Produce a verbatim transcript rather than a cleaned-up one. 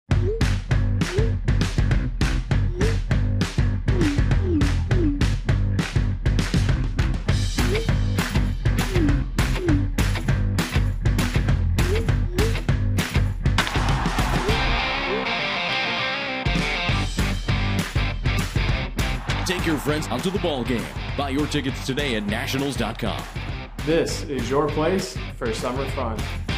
Take your friends out to the ball game. Buy your tickets today at nationals dot com. This is your place for summer fun.